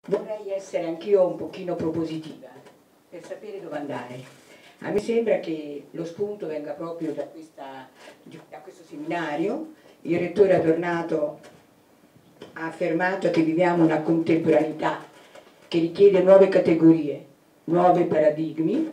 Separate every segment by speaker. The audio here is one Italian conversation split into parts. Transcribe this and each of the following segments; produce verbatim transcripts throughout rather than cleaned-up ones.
Speaker 1: vorrei essere anch'io un pochino propositiva per sapere dove andare. A me sembra che lo spunto venga proprio da, questa, da questo seminario. Il rettore Adornato ha affermato che viviamo una contemporaneità che richiede nuove categorie, nuovi paradigmi.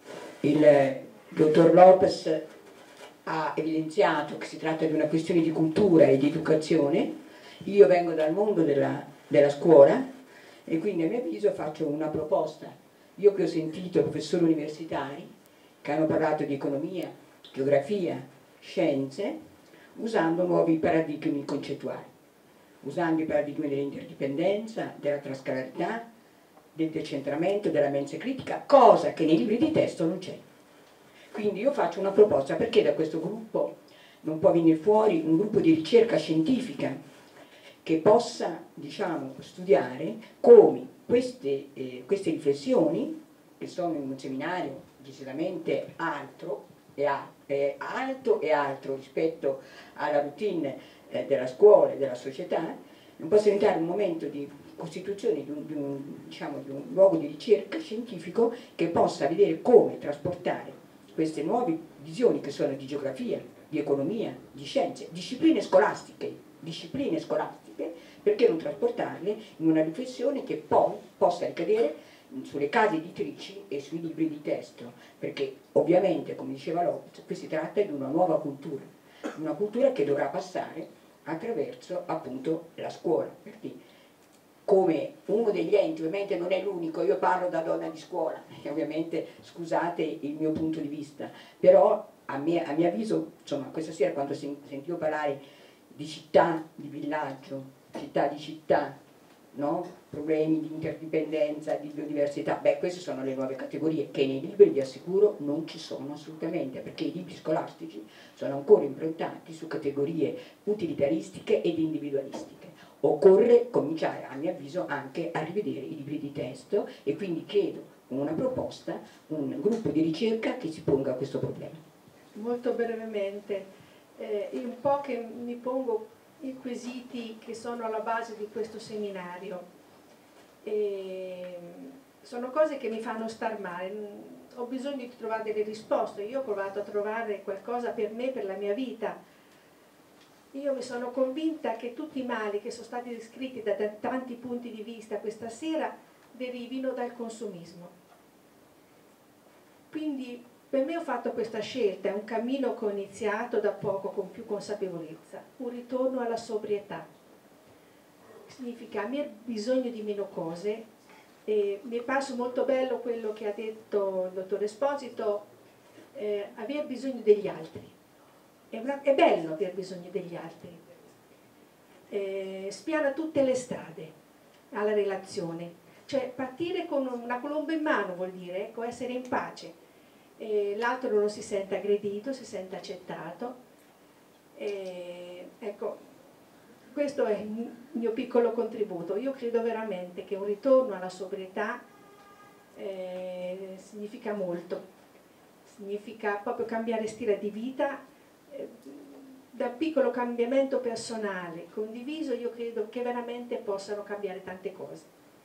Speaker 1: Il dottor Lopez ha evidenziato che si tratta di una questione di cultura e di educazione. Io vengo dal mondo della, della scuola e quindi a mio avviso faccio una proposta. Io che ho sentito professori universitari che hanno parlato di economia, geografia, scienze, usando nuovi paradigmi concettuali, usando i paradigmi dell'interdipendenza, della trascalarità, del decentramento, della mensa critica, cosa che nei libri di testo non c'è. Quindi io faccio una proposta perché da questo gruppo non può venire fuori un gruppo di ricerca scientifica che possa, diciamo, studiare come queste, eh, queste riflessioni, che sono in un seminario decisamente altro e, a, eh, alto e altro rispetto alla routine eh, della scuola e della società, non possa diventare un momento di costituzione di un, di, un, diciamo, di un luogo di ricerca scientifico che possa vedere come trasportare queste nuove visioni che sono di geografia, di economia, di scienze, discipline scolastiche, discipline scolastiche, perché non trasportarle in una riflessione che poi possa ricadere sulle case editrici e sui libri di testo, perché ovviamente, come diceva Lopez, qui si tratta di una nuova cultura, una cultura che dovrà passare attraverso appunto la scuola, perché come uno degli enti, ovviamente non è l'unico, io parlo da donna di scuola e ovviamente scusate il mio punto di vista, però a mio, a mio avviso, insomma, questa sera quando sentivo parlare di città, di villaggio, città di città, no? Problemi di interdipendenza, di biodiversità, beh, queste sono le nuove categorie che nei libri, vi assicuro, non ci sono assolutamente, perché i libri scolastici sono ancora improntati su categorie utilitaristiche ed individualistiche. Occorre cominciare, a mio avviso, anche a rivedere i libri di testo e quindi chiedo con una proposta un gruppo di ricerca che si ponga questo problema.
Speaker 2: Molto brevemente, eh, un po' che mi pongo i quesiti che sono alla base di questo seminario. E sono cose che mi fanno star male, ho bisogno di trovare delle risposte. Io ho provato a trovare qualcosa per me, per la mia vita. Io mi sono convinta che tutti i mali che sono stati descritti da tanti punti di vista questa sera derivino dal consumismo. Quindi per me ho fatto questa scelta, è un cammino che ho iniziato da poco con più consapevolezza, un ritorno alla sobrietà. Significa aver bisogno di meno cose, e mi è parso molto bello quello che ha detto il dottor Esposito, eh, aver bisogno degli altri. È, una, è bello aver bisogno degli altri, eh, spiana tutte le strade alla relazione, cioè partire con una colomba in mano vuol dire, ecco, essere in pace, eh, l'altro non si sente aggredito, si sente accettato, eh, ecco, questo è il mio piccolo contributo. Io credo veramente che un ritorno alla sobrietà eh, significa molto, significa proprio cambiare stile di vita, eh, da un piccolo cambiamento personale condiviso io credo che veramente possano cambiare tante cose.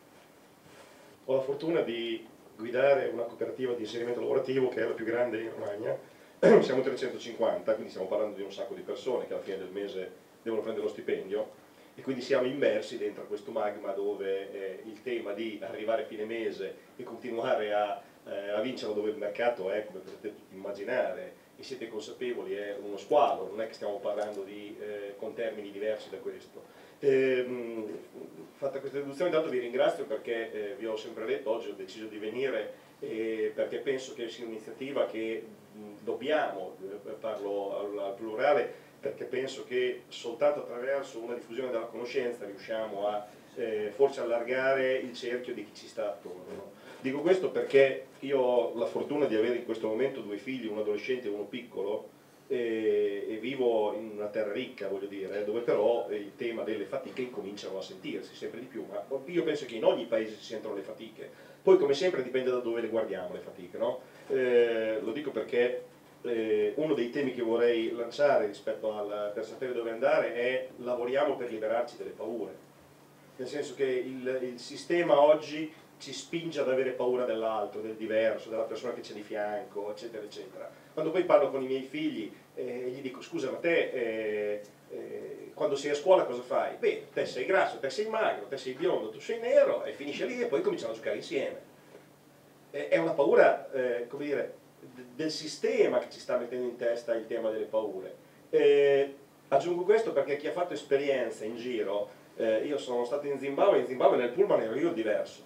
Speaker 3: Ho la fortuna di guidare una cooperativa di inserimento lavorativo che è la più grande in Romagna, siamo trecentocinquanta, quindi stiamo parlando di un sacco di persone che alla fine del mese devono prendere lo stipendio e quindi siamo immersi dentro questo magma dove eh, il tema di arrivare a fine mese e continuare a, eh, a vincerlo dove il mercato è, come potete tutti immaginare e siete consapevoli, è uno squalo, non è che stiamo parlando di, eh, con termini diversi da questo. Ehm, fatta questa deduzione intanto vi ringrazio perché eh, vi ho sempre letto, oggi ho deciso di venire eh, perché penso che sia un'iniziativa che mh, dobbiamo, eh, parlo al, al plurale, perché penso che soltanto attraverso una diffusione della conoscenza riusciamo a eh, forse allargare il cerchio di chi ci sta attorno. No? Dico questo perché io ho la fortuna di avere in questo momento due figli, uno adolescente e uno piccolo, e, e vivo in una terra ricca, voglio dire, dove però il tema delle fatiche incominciano a sentirsi sempre di più, ma io penso che in ogni paese si sentono le fatiche, poi come sempre dipende da dove le guardiamo le fatiche, no? Eh, lo dico perché Eh, uno dei temi che vorrei lanciare rispetto al per sapere dove andare è lavoriamo per liberarci dalle paure. nel senso che il, il sistema oggi ci spinge ad avere paura dell'altro, del diverso, della persona che c'è di fianco, eccetera, eccetera. Quando poi parlo con i miei figli eh, e gli dico, scusa, ma te eh, eh, quando sei a scuola cosa fai? Beh, te sei grasso, te sei magro, te sei biondo, tu sei nero, e finisce lì e poi cominciamo a giocare insieme. Eh, è una paura, eh, come dire, del sistema che ci sta mettendo in testa il tema delle paure. Eh, aggiungo questo perché chi ha fatto esperienza in giro, eh, io sono stato in Zimbabwe, in Zimbabwe nel pullman ero io il diverso.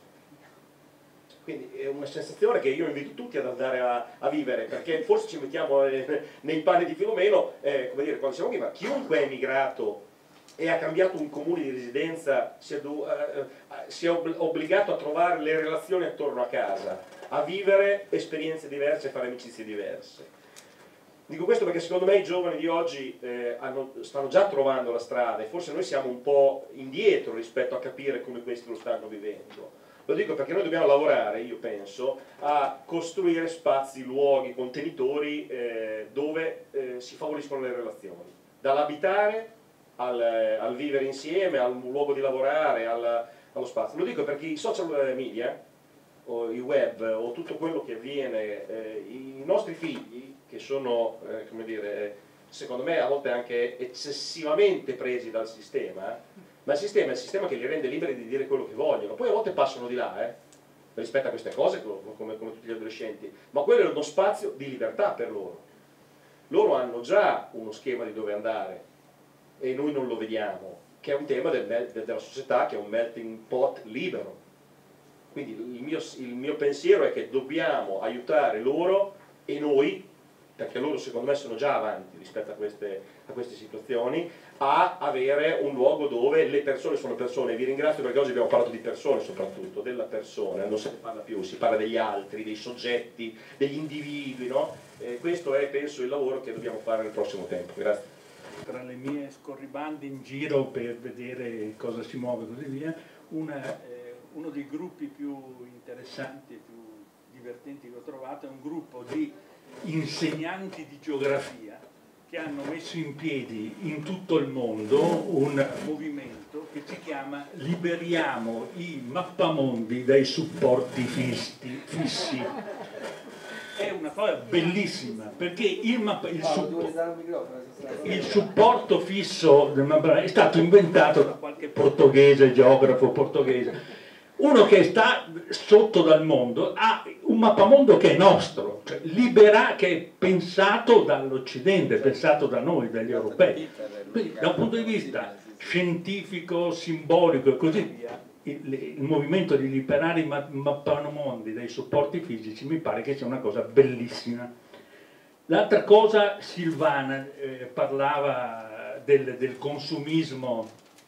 Speaker 3: Quindi è una sensazione che io invito tutti ad andare a, a vivere, perché forse ci mettiamo eh, nei panni di Filomeno, eh, come dire, quando siamo qui, ma chiunque è emigrato e ha cambiato un comune di residenza si è, eh, si è obbligato a trovare le relazioni attorno a casa, a vivere esperienze diverse e fare amicizie diverse. Dico questo perché secondo me i giovani di oggi eh, hanno, stanno già trovando la strada e forse noi siamo un po' indietro rispetto a capire come questi lo stanno vivendo. Lo dico perché noi dobbiamo lavorare, io penso, a costruire spazi, luoghi, contenitori eh, dove eh, si favoriscono le relazioni, dall'abitare al, al vivere insieme, al luogo di lavorare, al, allo spazio. Lo dico perché i social media, o i web, o tutto quello che avviene, eh, i nostri figli, che sono, eh, come dire, secondo me a volte anche eccessivamente presi dal sistema, ma il sistema è il sistema che li rende liberi di dire quello che vogliono, poi a volte passano di là, eh, rispetto a queste cose, come, come tutti gli adolescenti, ma quello è uno spazio di libertà per loro. Loro hanno già uno schema di dove andare e noi non lo vediamo, che è un tema del, della società, che è un melting pot libero. Quindi il mio, il mio pensiero è che dobbiamo aiutare loro e noi, perché loro secondo me sono già avanti rispetto a queste, a queste situazioni, a avere un luogo dove le persone sono persone. Vi ringrazio perché oggi abbiamo parlato di persone soprattutto, della persona, non se ne parla più, si parla degli altri, dei soggetti, degli individui, no? Eh, questo è, penso, il lavoro che dobbiamo fare nel prossimo tempo. Grazie.
Speaker 4: Tra le mie scorribande in giro per vedere cosa si muove e così via, una, eh, uno dei gruppi più interessanti e più divertenti che ho trovato è un gruppo di insegnanti di geografia che hanno messo in piedi in tutto il mondo un movimento che si chiama Liberiamo i mappamondi dai supporti fissi. fissi. È una cosa bellissima perché il, mappa, il, suppo, il supporto fisso del mappa è stato inventato da qualche portoghese, geografo portoghese. Uno che sta sotto dal mondo ha un mappamondo che è nostro, cioè libera, che è pensato dall'Occidente, pensato da noi, dagli europei. Quindi da un punto di vista scientifico, simbolico e così via, il, il movimento di liberare i mappamondi dai supporti fisici mi pare che sia una cosa bellissima. L'altra cosa, Silvana eh, parlava del, del consumismo.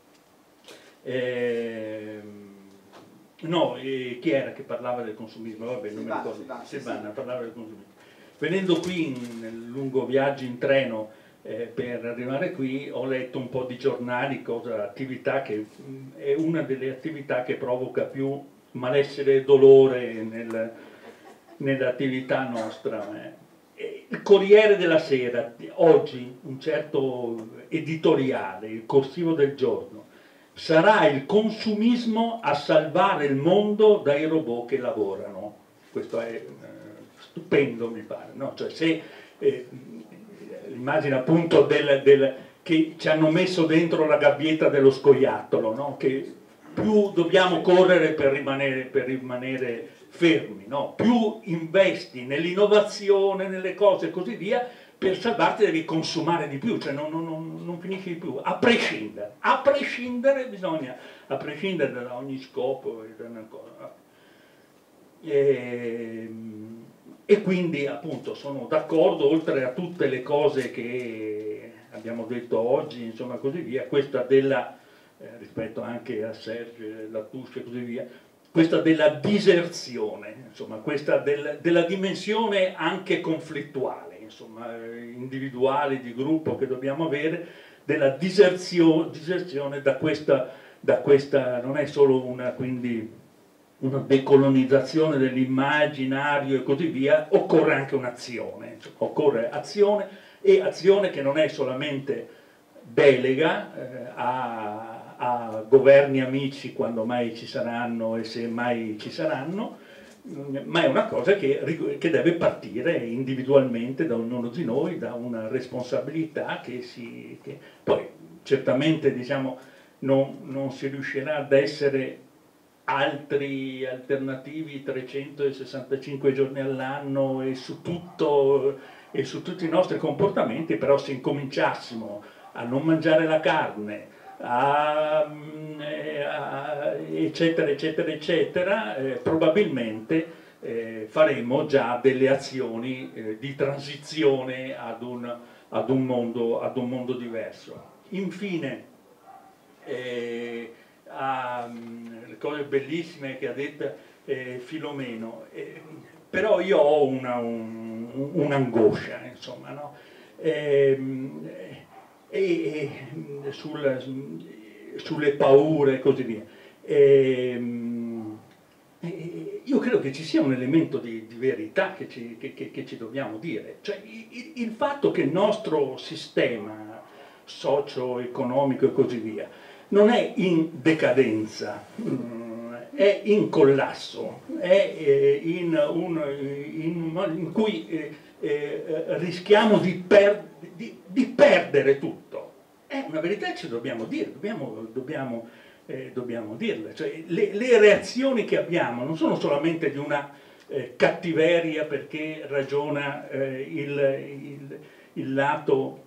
Speaker 4: Eh, No, eh, chi era che parlava del consumismo? Vabbè, non Silvana, mi ricordo. Silvana, Silvana sì. parlava del consumismo. Venendo qui in, nel lungo viaggio in treno eh, per arrivare qui, ho letto un po' di giornali, cosa, attività che mh, è una delle attività che provoca più malessere e dolore nel, nell'attività nostra. Eh. Il Corriere della Sera, oggi, un certo editoriale, il corsivo del giorno, sarà il consumismo a salvare il mondo dai robot che lavorano. Questo è eh, stupendo, mi pare, no? Cioè, se eh, l'immagine appunto del, del, che ci hanno messo dentro la gabbietta dello scoiattolo, no? Che più dobbiamo correre per rimanere, per rimanere fermi, no? Più investi nell'innovazione, nelle cose e così via, per salvarti devi consumare di più, cioè non, non, non finisci di più, a prescindere, a prescindere bisogna, a prescindere da ogni scopo e, da una cosa. E, e quindi appunto sono d'accordo, oltre a tutte le cose che abbiamo detto oggi, insomma così via, questa della, eh, rispetto anche a Serge Latouche e così via, questa della diserzione, insomma questa del, della dimensione anche conflittuale, insomma, individuali, di gruppo che dobbiamo avere, della diserzione, diserzione da, questa, da questa, non è solo una, quindi, una decolonizzazione dell'immaginario e così via, occorre anche un'azione, occorre azione e azione che non è solamente delega eh, a, a, a governi amici quando mai ci saranno e se mai ci saranno, ma è una cosa che, che deve partire individualmente da ognuno di noi, da una responsabilità che si... Che, poi certamente diciamo non, non si riuscirà ad essere altri alternativi trecentosessantacinque giorni all'anno e su tutto e su tutti i nostri comportamenti, però se incominciassimo a non mangiare la carne, a, a, eccetera eccetera eccetera, eh, probabilmente eh, faremo già delle azioni eh, di transizione ad un, ad un mondo, ad un mondo diverso. Infine, eh, a, le cose bellissime che ha detto eh, Filomeno, eh, però io ho una, un, un'angoscia, insomma, no? eh, e, e sul, sulle paure e così via. E, e io credo che ci sia un elemento di, di verità che ci, che, che, che ci dobbiamo dire, cioè il, il fatto che il nostro sistema socio-economico e così via non è in decadenza, è in collasso, è in, un, in, in cui eh, eh, rischiamo di, per, di, di perdere tutto. È una verità che ci dobbiamo dire, dobbiamo, dobbiamo, eh, dobbiamo dirla. Cioè, le, le reazioni che abbiamo non sono solamente di una eh, cattiveria perché ragiona eh, il, il, il lato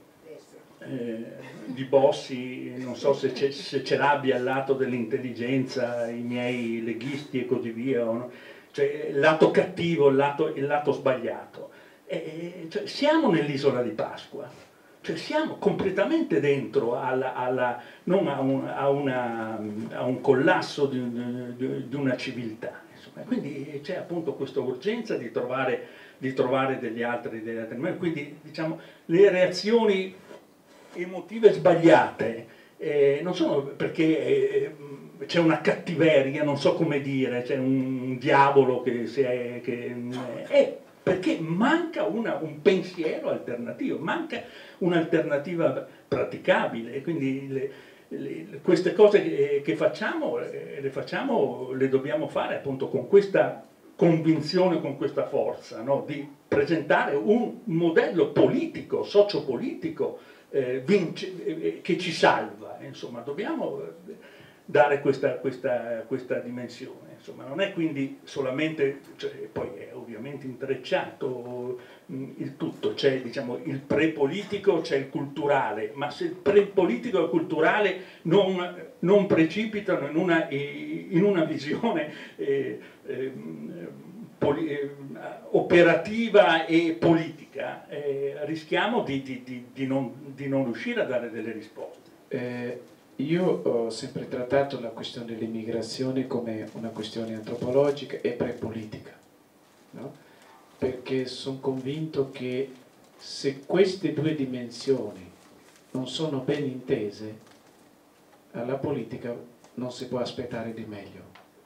Speaker 4: eh, di Bossi, non so se, se ce l'abbia al lato dell'intelligenza, i miei leghisti e così via, no? Cioè il lato cattivo, il lato, il lato sbagliato. E, cioè, siamo nell'isola di Pasqua, cioè siamo completamente dentro alla, alla, non a un, a, una, a un collasso di, di, di una civiltà. Insomma. Quindi c'è appunto questa urgenza di trovare, di trovare degli altri, degli altri. Quindi diciamo le reazioni emotive sbagliate eh, non sono perché eh, c'è una cattiveria, non so come dire, c'è un diavolo che, si è, che è perché manca una, un pensiero alternativo, manca un'alternativa praticabile e quindi le, le, queste cose che, che facciamo, le facciamo, le dobbiamo fare appunto con questa convinzione, con questa forza, no? Di presentare un modello politico, sociopolitico Eh, vince, eh, che ci salva, insomma dobbiamo dare questa, questa, questa dimensione, insomma non è quindi solamente, cioè, poi è ovviamente intrecciato mh, il tutto, c'è diciamo il pre-politico, c'è il culturale, ma se il pre-politico e il culturale non, non precipitano in una, in una visione eh, eh, poli, eh, operativa e politica, eh, rischiamo di, di, di, di, non, di non riuscire a dare delle risposte.
Speaker 5: Eh, io ho sempre trattato la questione dell'immigrazione come una questione antropologica e prepolitica, no? Perché sono convinto che se queste due dimensioni non sono ben intese, alla politica non si può aspettare di meglio.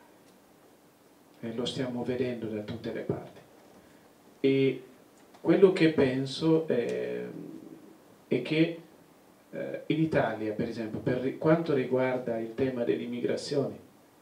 Speaker 5: E lo stiamo vedendo da tutte le parti. E quello che penso è, è che eh, in Italia, per esempio, per quanto riguarda il tema dell'immigrazione,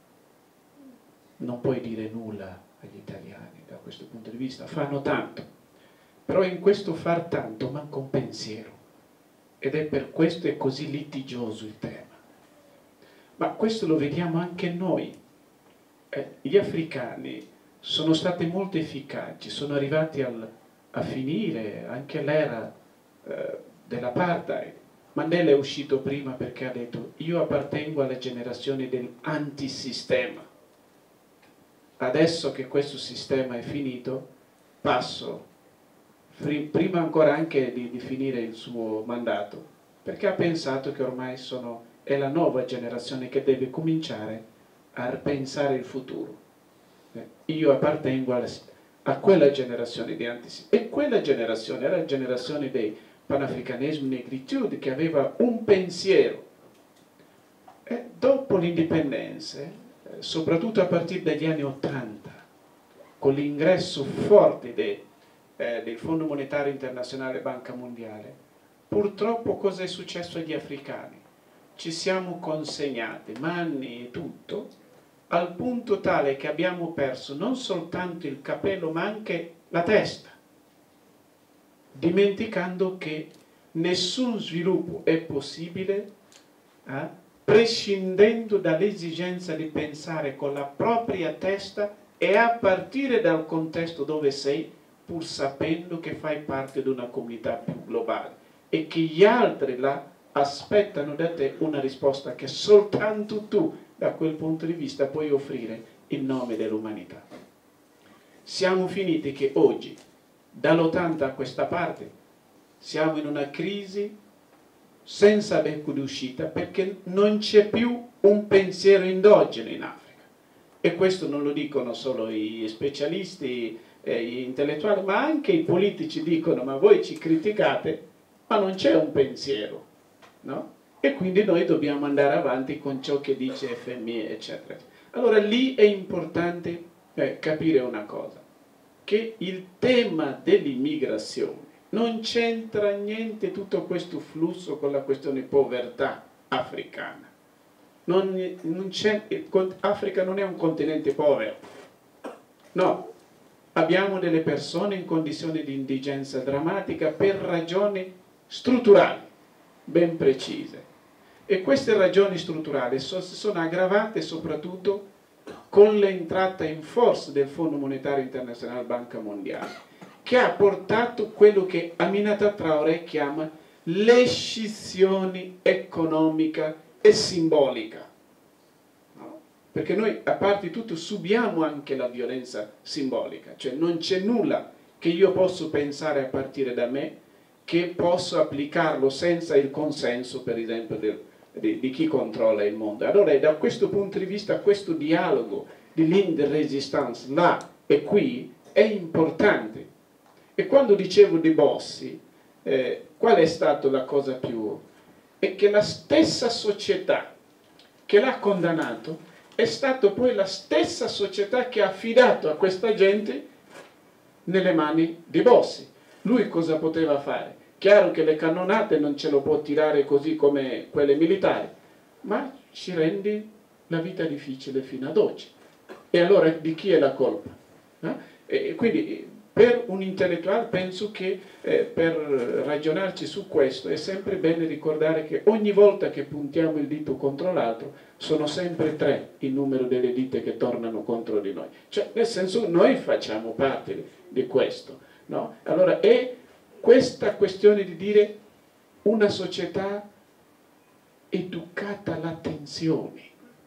Speaker 5: non puoi dire nulla agli italiani da questo punto di vista, fanno tanto, però in questo far tanto manca un pensiero, ed è per questo è così litigioso il tema. Ma questo lo vediamo anche noi. Eh, gli africani sono stati molto efficaci, sono arrivati al, a finire anche l'era eh, dell'apartheid. Mandela è uscito prima perché ha detto: io appartengo alla generazione dell'antisistema, adesso che questo sistema è finito passo, prima ancora anche di, di finire il suo mandato, perché ha pensato che ormai sono, è la nuova generazione che deve cominciare a pensare il futuro. Eh, io appartengo alla, a quella generazione di antisistema, e quella generazione era la generazione dei panafricanesimo, negritude, che aveva un pensiero. E dopo l'indipendenza, eh, soprattutto a partire dagli anni ottanta, con l'ingresso forte de, eh, del Fondo Monetario Internazionale e Banca Mondiale, purtroppo cosa è successo agli africani? ci siamo consegnati, mani e tutto, al punto tale che abbiamo perso non soltanto il capello ma anche la testa, dimenticando che nessun sviluppo è possibile eh, prescindendo dall'esigenza di pensare con la propria testa e a partire dal contesto dove sei, pur sapendo che fai parte di una comunità più globale e che gli altri là aspettano da te una risposta che soltanto tu da quel punto di vista puoi offrire in nome dell'umanità. Siamo finiti che oggi, dall'ottanta a questa parte, siamo in una crisi senza becco d'uscita perché non c'è più un pensiero endogeno in Africa. E questo non lo dicono solo gli specialisti, eh, gli intellettuali, ma anche i politici dicono: ma voi ci criticate, ma non c'è un pensiero, no? E quindi noi dobbiamo andare avanti con ciò che dice F M I, eccetera. Allora lì è importante eh, capire una cosa, che il tema dell'immigrazione non c'entra niente tutto questo flusso con la questione povertà africana. Non, non c'è, Africa non è un continente povero, no, abbiamo delle persone in condizioni di indigenza drammatica per ragioni strutturali ben precise, e queste ragioni strutturali so, sono aggravate soprattutto con l'entrata in forza del Fondo Monetario Internazionale, Banca Mondiale, che ha portato quello che Aminata Traoré chiama l'escissione economica e simbolica, no? Perché noi, a parte tutto, subiamo anche la violenza simbolica, cioè non c'è nulla che io posso pensare a partire da me che posso applicarlo senza il consenso, per esempio, del, di, di chi controlla il mondo. Allora, da questo punto di vista, questo dialogo di ligne de résistance là e qui è importante. E quando dicevo di Bossi, eh, qual è stata la cosa più... è che la stessa società che l'ha condannato è stata poi la stessa società che ha affidato a questa gente nelle mani di Bossi. Lui cosa poteva fare? Chiaro che le cannonate non ce lo può tirare così come quelle militari, ma ci rende la vita difficile fino ad oggi. E allora di chi è la colpa? Eh? E quindi per un intellettuale penso che eh, per ragionarci su questo è sempre bene ricordare che ogni volta che puntiamo il dito contro l'altro sono sempre tre il numero delle dita che tornano contro di noi. Cioè, nel senso, noi facciamo parte di, di questo, no? Allora è questa questione di dire una società educata all'attenzione,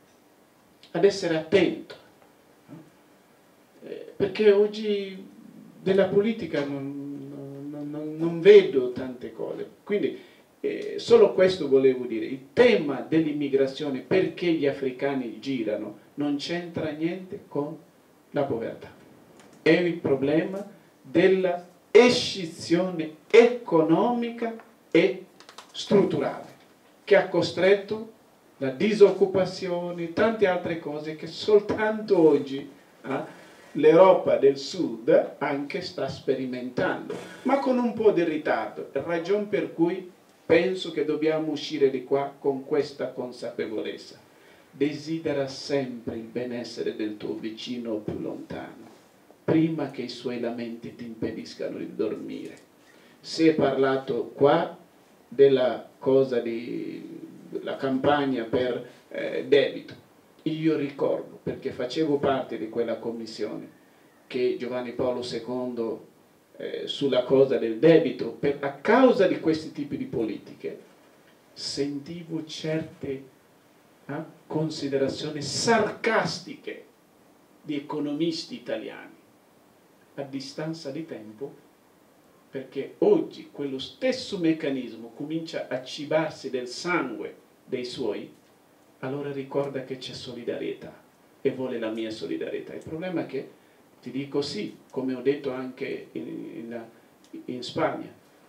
Speaker 5: ad essere attento, no? eh, perché oggi della politica non, non, non, non vedo tante cose, quindi eh, solo questo volevo dire. Il tema dell'immigrazione, perché gli africani girano, non c'entra niente con la povertà, è il problema della escissione economica e strutturale che ha costretto la disoccupazione e tante altre cose che soltanto oggi eh, l'Europa del Sud anche sta sperimentando, ma con un po' di ritardo, ragion per cui penso che dobbiamo uscire di qua con questa consapevolezza. Desidera sempre il benessere del tuo vicino più lontano, prima che i suoi lamenti ti impediscano di dormire. Si è parlato qua della cosa di la campagna per eh, debito. Io ricordo, perché facevo parte di quella commissione, che Giovanni Paolo secondo eh, sulla cosa del debito, per, a causa di questi tipi di politiche, sentivo certe eh, considerazioni sarcastiche di economisti italiani. A distanza di tempo, perché oggi quello stesso meccanismo comincia a cibarsi del sangue dei suoi, allora ricorda che c'è solidarietà e vuole la mia solidarietà. Il problema è che, ti dico sì, come ho detto anche in, in, in Spagna,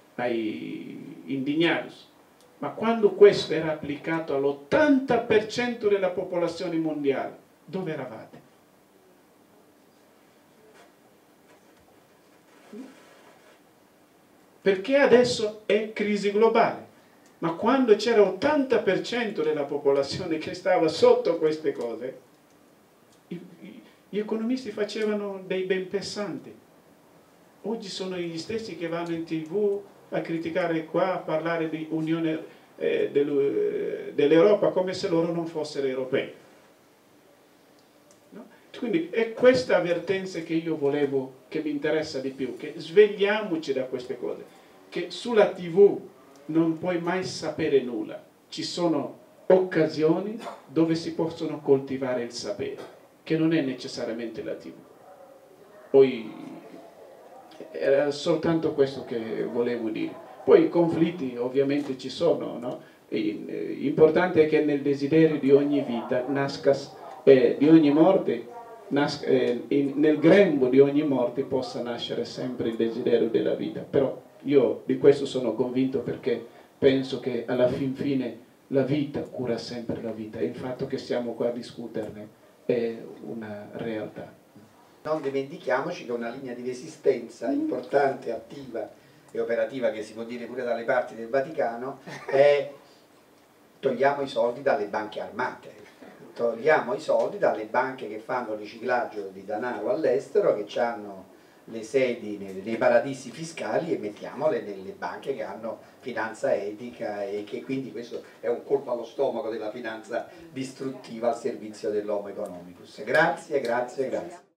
Speaker 5: ai indignados, ma quando questo era applicato all'ottanta per cento della popolazione mondiale, dove eravate? Perché adesso è crisi globale, Ma quando c'era l'ottanta per cento della popolazione che stava sotto queste cose, i, i, gli economisti facevano dei ben pesanti. Oggi sono gli stessi che vanno in tv a criticare qua, a parlare di Unione eh, dell'Europa come se loro non fossero europei. No? Quindi è questa avvertenza che io volevo, che mi interessa di più, che svegliamoci da queste cose, che sulla tv non puoi mai sapere nulla, ci sono occasioni dove si possono coltivare il sapere, che non è necessariamente la tv. Poi era soltanto questo che volevo dire. Poi i conflitti ovviamente ci sono, no? L'importante è che nel desiderio di ogni vita nasca, eh, di ogni morte, nasca, eh, in, nel grembo di ogni morte possa nascere sempre il desiderio della vita. Però io di questo sono convinto, perché penso che alla fin fine la vita cura sempre la vita, e il fatto che siamo qua a discuterne è una realtà.
Speaker 6: Non dimentichiamoci che una linea di resistenza importante, attiva e operativa, che si può dire pure dalle parti del Vaticano, è togliamo i soldi dalle banche armate, togliamo i soldi dalle banche che fanno riciclaggio di denaro all'estero, che hanno le sedi nei, nei paradisi fiscali, e mettiamole nelle banche che hanno finanza etica, e che quindi questo è un colpo allo stomaco della finanza distruttiva al servizio dell'homo economicus. Grazie, grazie, grazie.